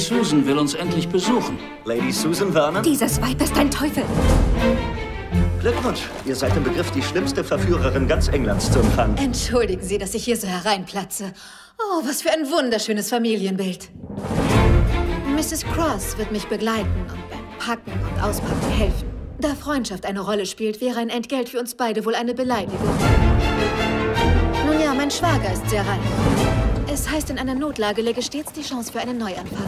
Susan will uns endlich besuchen. Lady Susan Vernon? Dieses Weib ist ein Teufel. Glückwunsch. Ihr seid im Begriff, die schlimmste Verführerin ganz Englands zu empfangen. Entschuldigen Sie, dass ich hier so hereinplatze. Oh, was für ein wunderschönes Familienbild. Mrs. Cross wird mich begleiten und beim Packen und Auspacken helfen. Da Freundschaft eine Rolle spielt, wäre ein Entgelt für uns beide wohl eine Beleidigung. Nun ja, mein Schwager ist sehr reich. Es heißt, in einer Notlage läge stets die Chance für einen Neuanfang.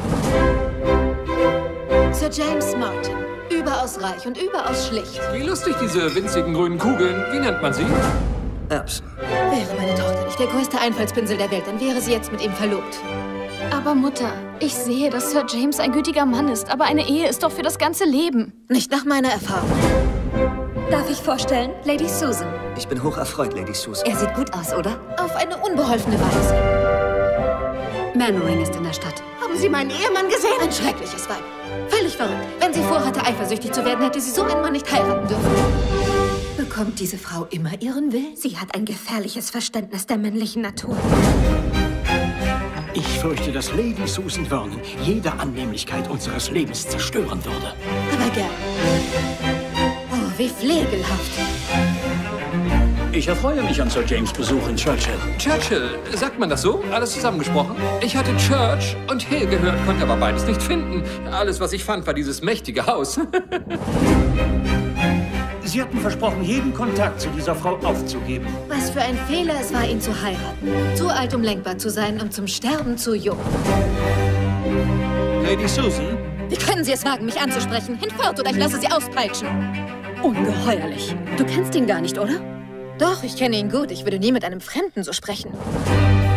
Sir James Martin. Überaus reich und überaus schlicht. Wie lustig, diese winzigen grünen Kugeln. Wie nennt man sie? Erbsen. Wäre meine Tochter nicht der größte Einfallspinsel der Welt, dann wäre sie jetzt mit ihm verlobt. Aber Mutter, ich sehe, dass Sir James ein gütiger Mann ist, aber eine Ehe ist doch für das ganze Leben. Nicht nach meiner Erfahrung. Darf ich vorstellen? Lady Susan. Ich bin hoch erfreut, Lady Susan. Er sieht gut aus, oder? Auf eine unbeholfene Weise. Mannering ist in der Stadt. Haben Sie meinen Ehemann gesehen? Ein schreckliches Weib. Völlig verrückt. Wenn sie vorhatte, eifersüchtig zu werden, hätte sie so einen Mann nicht heiraten dürfen. Bekommt diese Frau immer ihren Willen? Sie hat ein gefährliches Verständnis der männlichen Natur. Ich fürchte, dass Lady Susan Vernon jede Annehmlichkeit unseres Lebens zerstören würde. Aber gern. Oh, wie pflegelhaft. Ich erfreue mich an Sir James Besuch in Churchill. Churchill, sagt man das so? Alles zusammengesprochen? Ich hatte Church und Hill gehört, konnte aber beides nicht finden. Alles, was ich fand, war dieses mächtige Haus. Sie hatten versprochen, jeden Kontakt zu dieser Frau aufzugeben. Was für ein Fehler es war, ihn zu heiraten. Zu alt, um lenkbar zu sein und zum Sterben zu jung. Lady Susan? Wie können Sie es wagen, mich anzusprechen? Hinfort oder ich lasse Sie auspeitschen. Ungeheuerlich. Du kennst ihn gar nicht, oder? Doch, ich kenne ihn gut. Ich würde nie mit einem Fremden so sprechen.